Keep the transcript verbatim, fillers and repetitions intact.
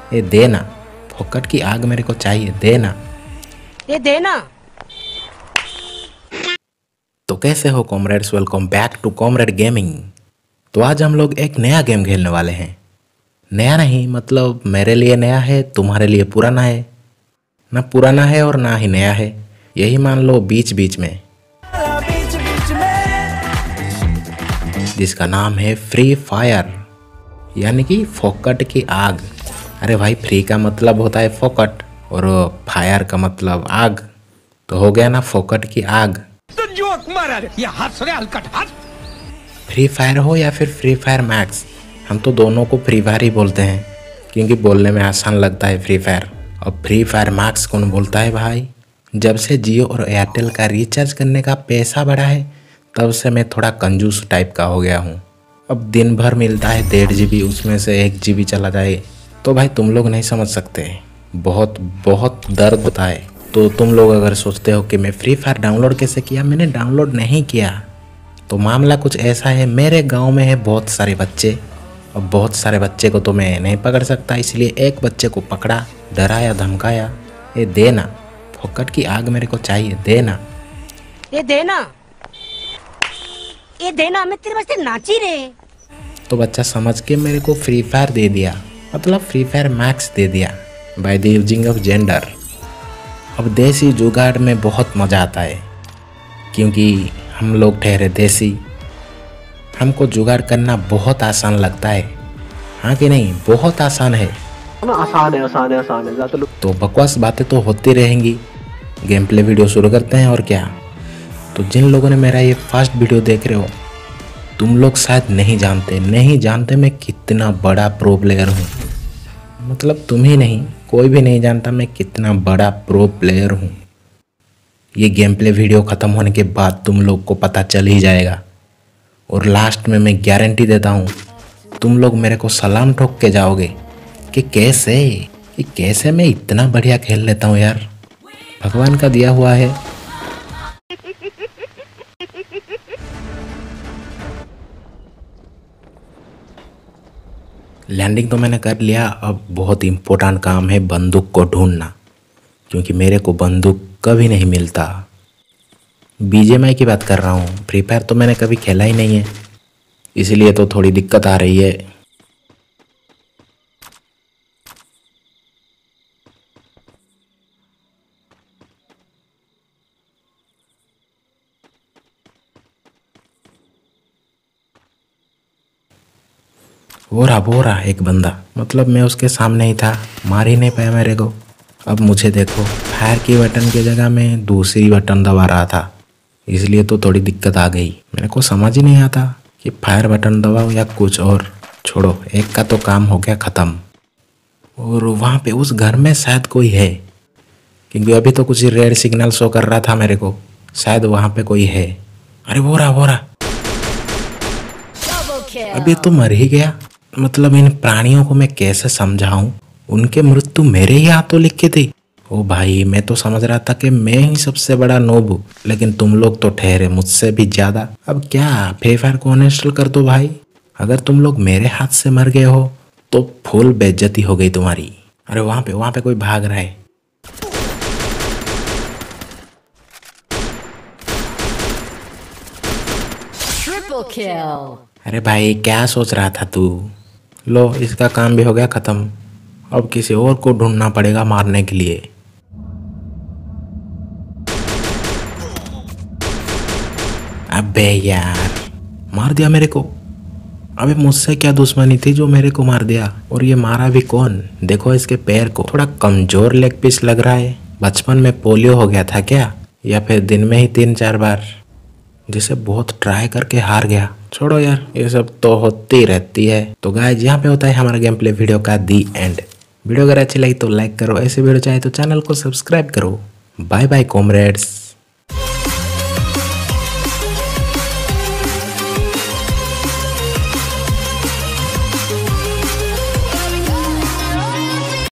ये देना, फोकट की आग मेरे को चाहिए, देना। ये देना। तो कैसे हो comrades, welcome back to comrade gaming. तो आज हम लोग एक नया गेम खेलने वाले हैं। नया नहीं, मतलब मेरे लिए नया है, तुम्हारे लिए पुराना है। ना पुराना है और ना ही नया है, यही मान लो बीच बीच में, जिसका नाम है फ्री फायर, यानी कि फोकट की आग। अरे भाई, फ्री का मतलब होता है फोकट और फायर का मतलब आग, तो हो गया ना फोकट की आग। तो जोक मारा रे, ये हाथ से हलकट हाथ। फ्री फायर हो या फिर फ्री फायर मैक्स, हम तो दोनों को फ्री फायर ही बोलते हैं, क्योंकि बोलने में आसान लगता है फ्री फायर। अब फ्री फायर मैक्स कौन बोलता है भाई? जब से जियो और एयरटेल का रिचार्ज करने का पैसा बढ़ा है, तब से मैं थोड़ा कंजूस टाइप का हो गया हूँ। अब दिन भर मिलता है डेढ़ जी बी, उसमें से एक जी बी चला जाए तो भाई तुम लोग नहीं समझ सकते, बहुत बहुत दर्द होता है। तो तुम लोग अगर सोचते हो कि मैं फ्री फायर डाउनलोड कैसे किया, मैंने डाउनलोड नहीं किया। तो मामला कुछ ऐसा है, मेरे गांव में है बहुत सारे बच्चे, अब बहुत सारे बच्चे को तो मैं नहीं पकड़ सकता, इसलिए एक बच्चे को पकड़ा, डराया धमकाया, ये देना, फोकट की आग मेरे को चाहिए, देना। ये देना। ये देना, मैं तेरे वास्ते नाची रे। तो बच्चा समझ के मेरे को फ्री फायर दे दिया, मतलब फ्री फायर मैक्स दे दिया, by the using of gender. अब देसी जुगाड़ में बहुत मज़ा आता है, क्योंकि हम लोग ठहरे देसी, हमको जुगाड़ करना बहुत आसान लगता है। हाँ कि नहीं, बहुत आसान है। आसान है आसान है आसान है ज़्यादा लोग। तो बकवास बातें तो होती रहेंगी, गेम प्ले वीडियो शुरू करते हैं और क्या। तो जिन लोगों ने मेरा ये फर्स्ट वीडियो देख रहे हो, तुम लोग शायद नहीं जानते नहीं जानते मैं कितना बड़ा प्रो प्लेयर हूँ। मतलब तुम ही नहीं, कोई भी नहीं जानता मैं कितना बड़ा प्रो प्लेयर हूँ। ये गेम प्ले वीडियो ख़त्म होने के बाद तुम लोग को पता चल ही जाएगा, और लास्ट में मैं गारंटी देता हूँ, तुम लोग मेरे को सलाम ठोक के जाओगे कि कैसे कि कैसे मैं इतना बढ़िया खेल लेता हूँ यार, भगवान का दिया हुआ है। लैंडिंग तो मैंने कर लिया, अब बहुत इम्पोर्टेंट काम है बंदूक को ढूंढना, क्योंकि मेरे को बंदूक कभी नहीं मिलता। बीजेएमआई की बात कर रहा हूँ, फ्री फायर तो मैंने कभी खेला ही नहीं है, इसलिए तो थोड़ी दिक्कत आ रही है। वो रहा वो रहा एक बंदा, मतलब मैं उसके सामने ही था, मार ही नहीं पाया मेरे को। अब मुझे देखो, फायर की बटन की जगह मैं दूसरी बटन दबा रहा था, इसलिए तो थोड़ी दिक्कत आ गई। मेरे को समझ ही नहीं आता कि फायर बटन दबाओ या कुछ और। छोड़ो, एक का तो काम हो गया ख़त्म। और वहाँ पे उस घर में शायद कोई है, क्योंकि अभी तो कुछ रेड सिग्नल शो कर रहा था मेरे को, शायद वहाँ पे कोई है। अरे वो रहा वो रहा, अभी तो मर ही गया। मतलब इन प्राणियों को मैं कैसे समझाऊं, उनके मृत्यु मेरे ही हाथों लिख के थी। ओ भाई, मैं तो समझ रहा था कि मैं ही सबसे बड़ा नोब हूँ, लेकिन तुम लोग तो ठहरे मुझसे भी ज्यादा। अब क्या, फ्री फायर को अनइंस्टॉल कर दो भाई। अगर तुम लोग मेरे हाथ से मर गए हो तो फुल बेइज्जती हो गई तुम्हारी। अरे वहां पे वहां पे कोई भाग रहा है। Triple kill. अरे भाई, क्या सोच रहा था तू? लो, इसका काम भी हो गया खत्म। अब किसी और को ढूंढना पड़ेगा मारने के लिए। अबे यार, मार दिया मेरे को। अबे मुझसे क्या दुश्मनी थी जो मेरे को मार दिया? और ये मारा भी कौन? देखो इसके पैर को, थोड़ा कमजोर लेग पीस लग रहा है। बचपन में पोलियो हो गया था क्या, या फिर दिन में ही तीन चार बार, जिसे बहुत ट्राई करके हार गया। छोड़ो यार, ये सब तो होती रहती है। तो गाइस, यहाँ पे होता है हमारा गेम प्ले वीडियो का दी एंड। वीडियो अगर अच्छी लगी तो लाइक करो, ऐसे वीडियो चाहे तो चैनल को सब्सक्राइब करो। Bye bye comrades.